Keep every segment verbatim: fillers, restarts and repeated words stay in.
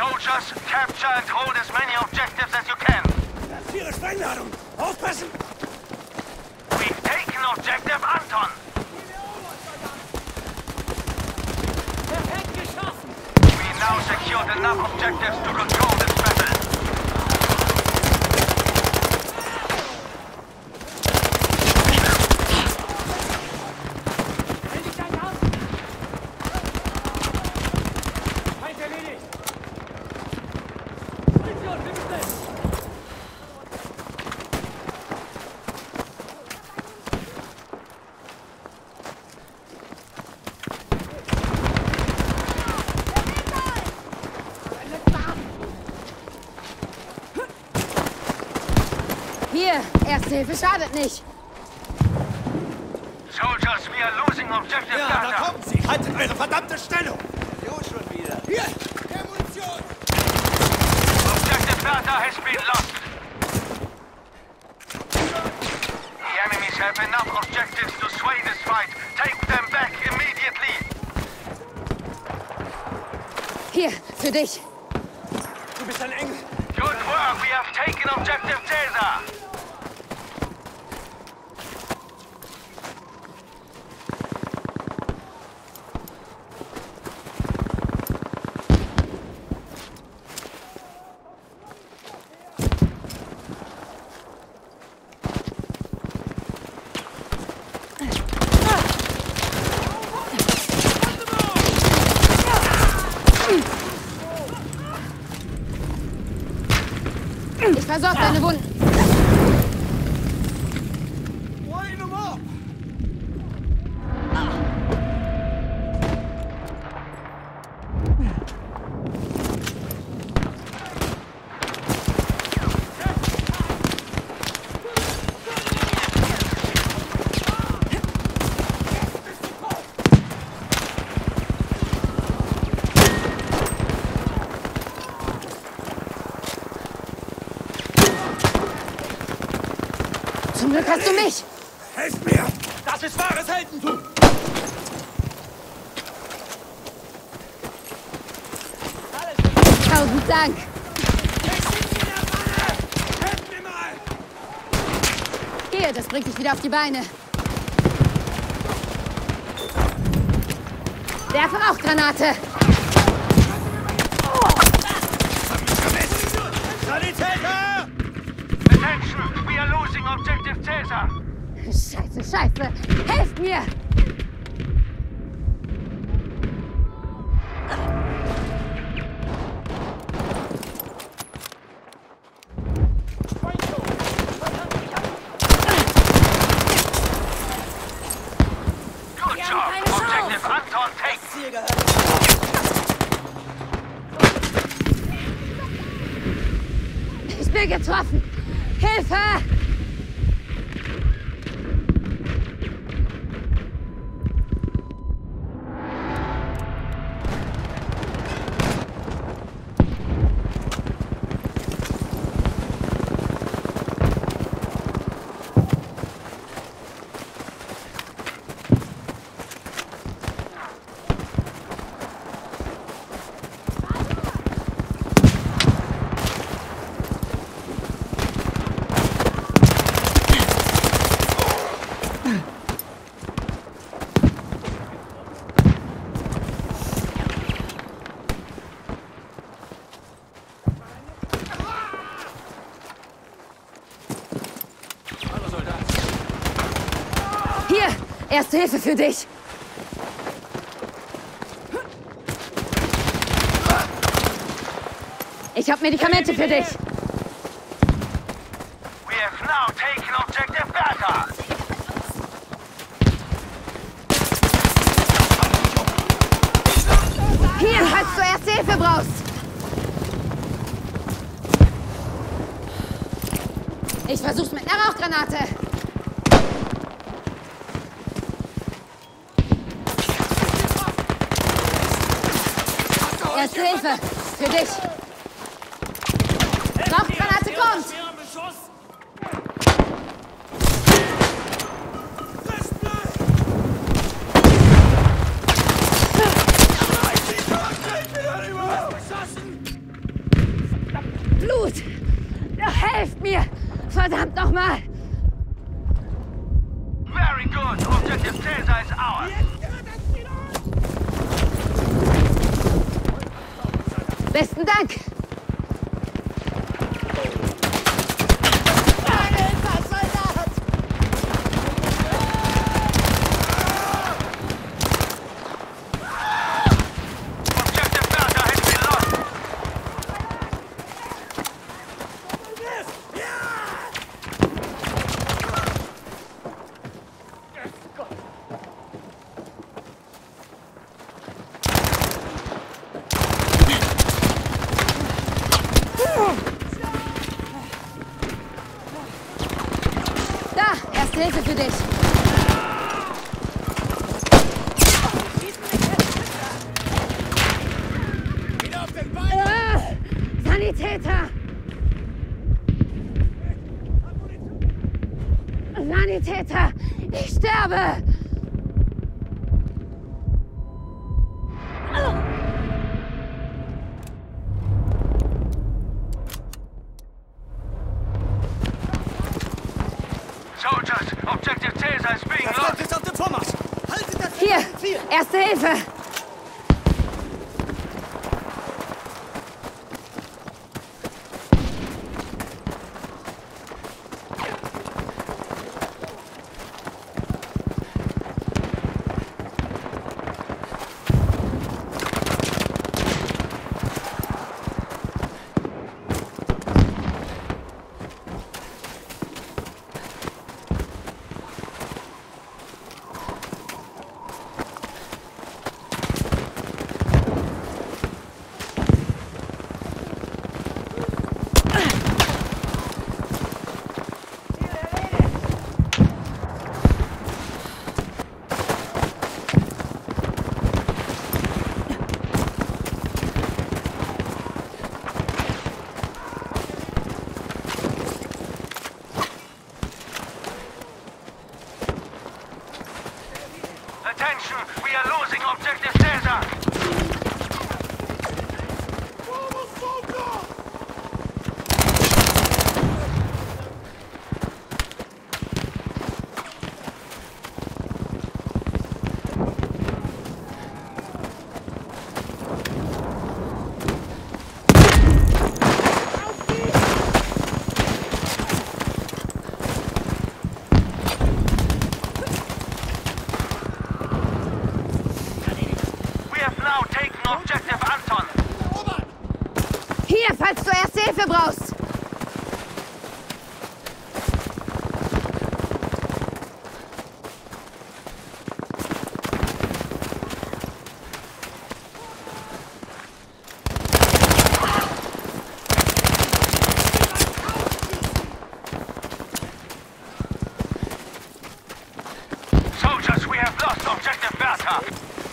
Soldiers, capture and hold as many objectives as you can. Das ist Ihre Sprengladung. Aufpassen! We've taken objective Anton. Perfekt geschossen! We now secured enough objectives to control this battle. Hier, Erste Hilfe schadet nicht. Soldiers, we are losing objective Ja, data. da kommen Sie! Haltet eure verdammte Stellung! Jo, schon wieder. Hier! Der Munition! Objective data has been lost. The enemies have enough objectives to sway this fight. Take them back immediately. Hier, für dich. Du bist ein Engel! Good work, we have taken objective Caesar. Ich versorge deine Wunden. Line them up! Zum Glück hast du mich. Helft mir! Das ist wahres Heldentum! Tausend Dank. Helft mir mal! Hier, das bringt dich wieder auf die Beine. Werfe Rauchgranate. Sanitäter! Attention, we are losing objective Caesar. Scheiße, scheiße. Helft mir. Good job. Objective Anton taken. Ich bin getroffen. Hilfe! Hier, Erste Hilfe für dich. Ich habe Medikamente für dich. We have now taken objective data. Hier, falls du Erste Hilfe brauchst. Ich versuch's mit einer Rauchgranate. Erste Hilfe für dich. Rauchgranate kommt. Blut! Helft mir! Verdammt nochmal! Very good. Objective Caesar is ours. Besten Dank! Objective Bertha has been lost. Da! Erste Hilfe für dich! Wieder auf den Beinen! Ah, Sanitäter! Sanitäter! Ich sterbe! Soldiers, Objective Caesar is being Das lost. Land ist auf dem Vormarsch! Haltet das Hier! Ziel! Erste Hilfe! Attention, we are losing Objective Caesar. We have now taken Objective Anton. Hier, falls du Erste Hilfe brauchst! Soldiers, we have lost Objective Bertha.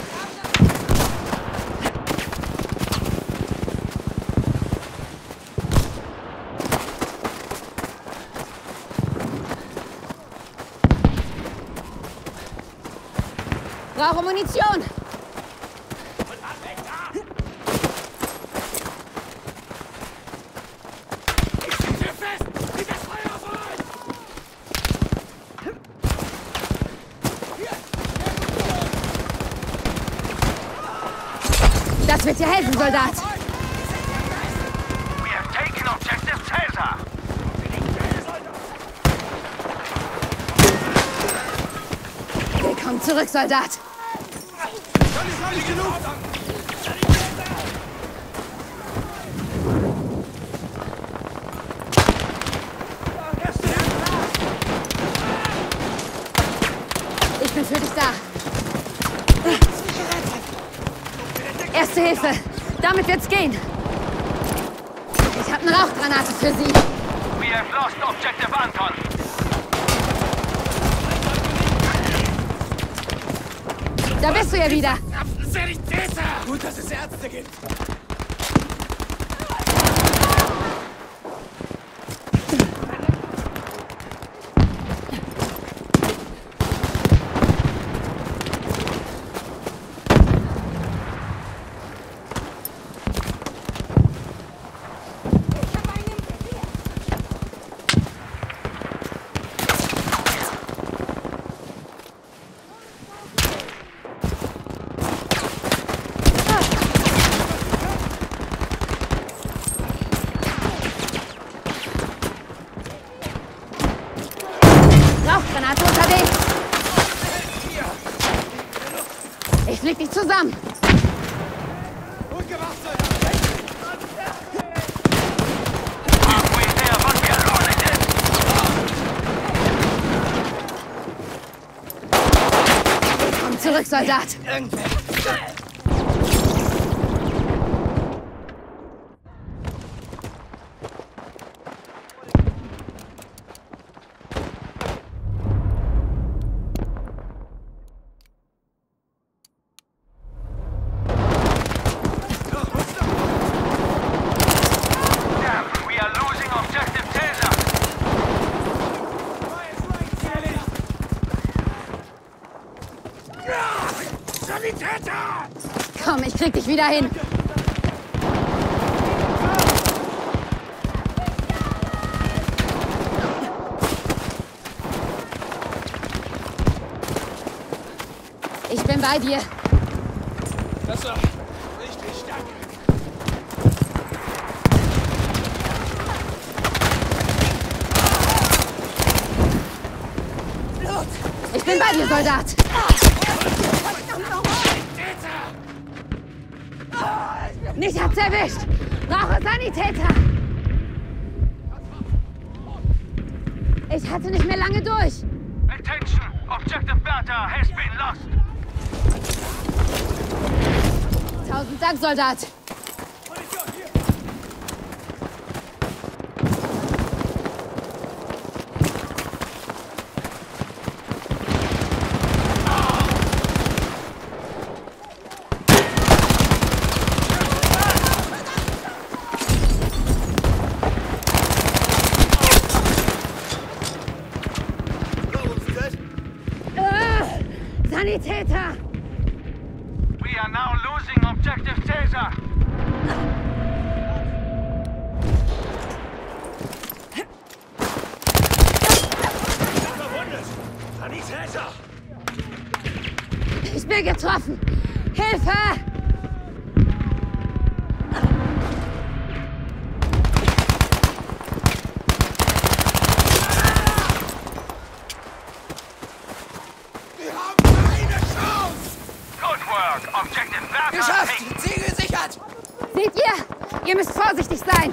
Brauche Munition! Hier fest! Nicht das Feuer voran! Das wird dir helfen, Soldat! We have taken Objective Caesar. Willkommen zurück, Soldat! Dann ist nicht genug! Ich bin für dich da! Erste Hilfe! Damit wird's gehen! Ich habe eine Rauchgranate für Sie! We have lost Objective Anton. Da bist du ja wieder! Gut, dass es Ärzte gibt! Flieg dich zusammen! Gut gemacht, Soldat! Halfway there, but we are losing it. Komm zurück, Soldat! Irgendwer! Komm, ich krieg dich wieder hin. Ich bin bei dir. Das war richtig stark. Ich bin bei dir, Soldat. Mich hat's erwischt! Brauche Sanitäter! Ich hatte nicht mehr lange durch! Attention! Objective Bertha has been lost! Tausend Dank, Soldat! Sanitäter! We are now losing Objective Caesar! Verwundet! Sanitäter! Ich bin getroffen! Hilfe! Objective Bertha Geschafft! taken. Ziel gesichert! Seht ihr? Ihr müsst vorsichtig sein!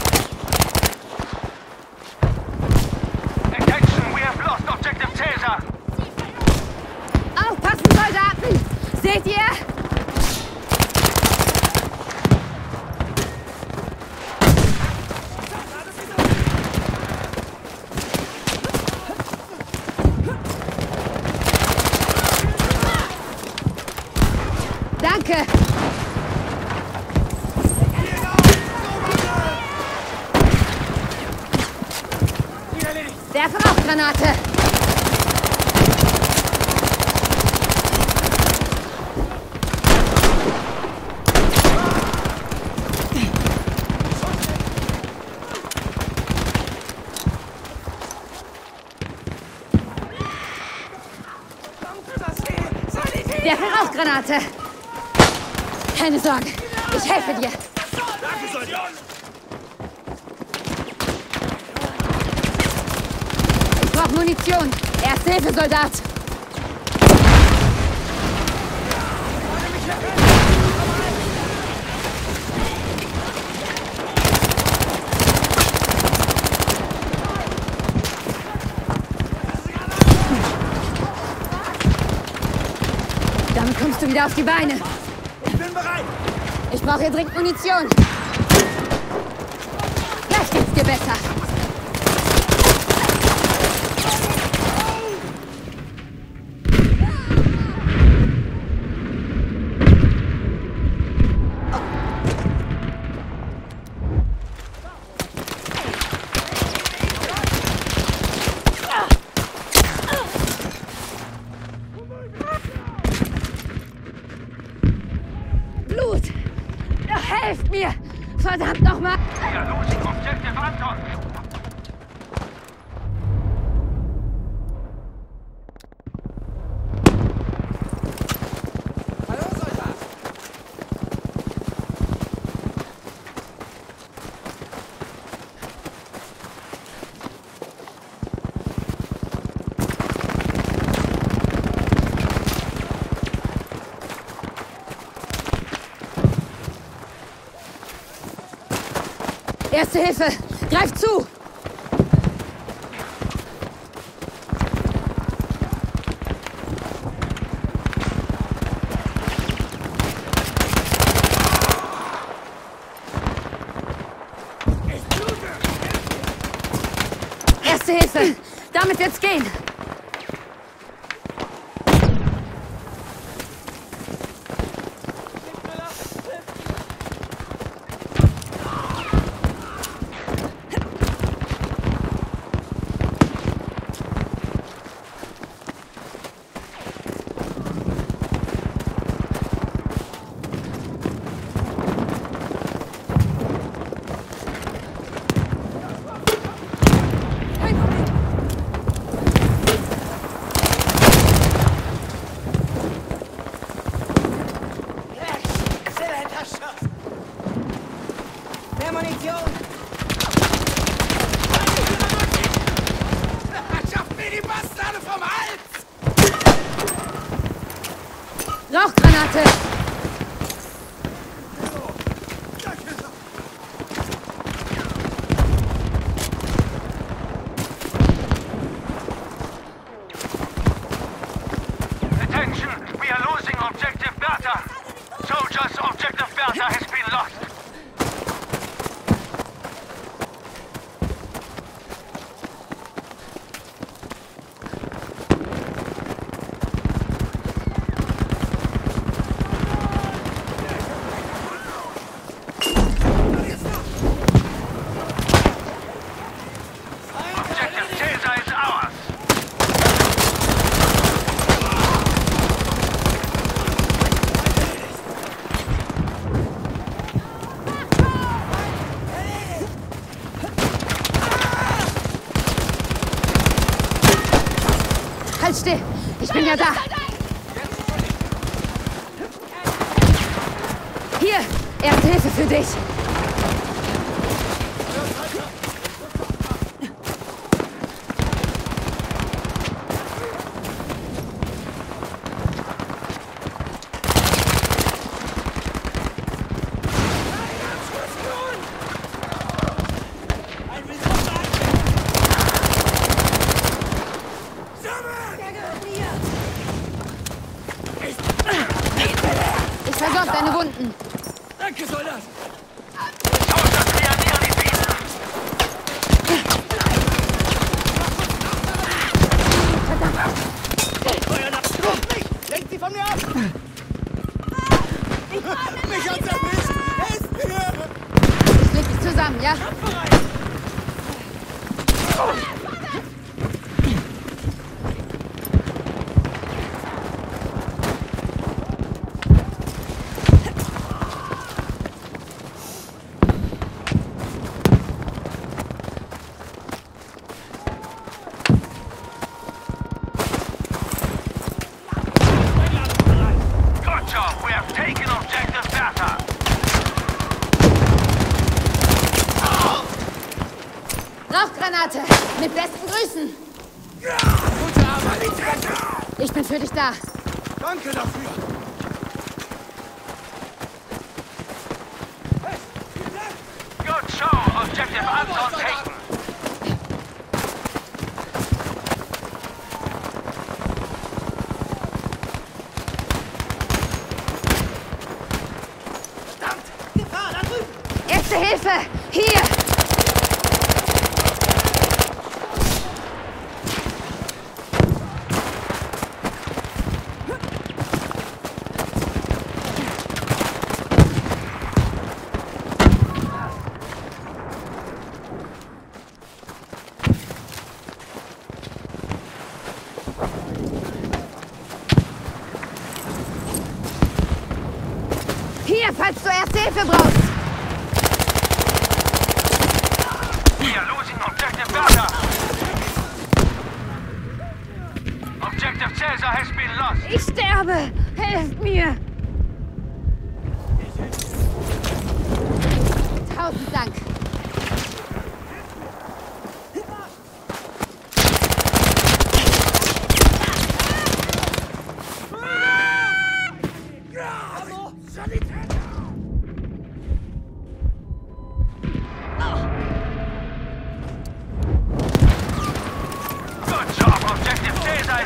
Attention, we have lost Objective Caesar! Aufpassen, Soldaten! Seht ihr? Danke! Werfe Rauchgranate! Werfe Rauchgranate! Keine Sorge, ich helfe dir. Danke, Soldat! Ich brauche Munition. Erste Hilfe, Soldat. Damit kommst du wieder auf die Beine. Ich bin bereit! Ich brauche hier dringend Munition. Gleich geht's dir besser. Blut! Helft mir! Verdammt nochmal! We are losing Objective Anton! Hallo, Soldat! Erste Hilfe! Greif zu! Erste Hilfe! Damit wird's gehen! Mehr Munition! Schafft mir die Bastarde vom Hals! Rauchgranate! Attention, we are losing objective Bertha. Soldiers, objective Bertha has been lost. Objective Caesar is ours. Halt still! Ich bin ja da! Hier! Erste Hilfe für dich! Ich versorge deine Wunden! Danke, Soldat! Soldiers, we are nearly beaten. Lenkt sie von mir ab! Mich hat's erwischt! Helft mir! Ich leg dich zusammen, ja? Good job, we have taken objective Bertha. Rauchgranate! Mit besten Grüßen! Gute Arbeit! Ich bin für dich da! Danke dafür! Good show, objective Anton taken. Verdammt! Gefahr, da drüben! Erste Hilfe! Hier! Hier, falls du Erste Hilfe brauchst! We are losing objective Bertha. Objective Caesar has been lost. Ich sterbe! Helft mir! Tausend Dank! Hallo! Sanitäter!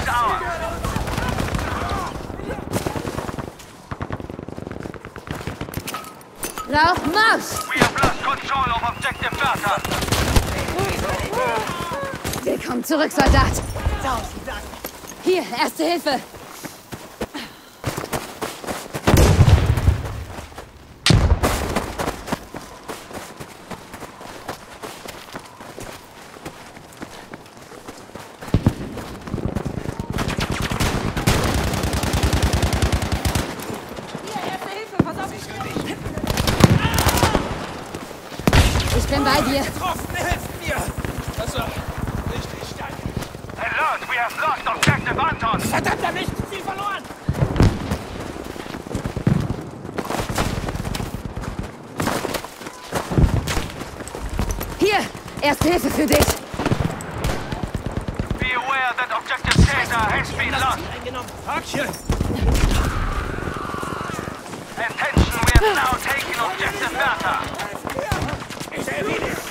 ours. Rauch, Marsch! We have lost control of objective Bertha. Willkommen zurück, Soldat. Hier, Erste Hilfe. Ich bin bei dir. Getroffen, helft mir! Also, richtig stark. Alert, we have lost objective Anton. Verdammt, nicht viel verloren! Hier, Erste Hilfe für dich. Be aware that objective Caesar has been lost. Eingenommen. Hakchen! Attention, we have now taken objective Bertha. Ich sehe wieder.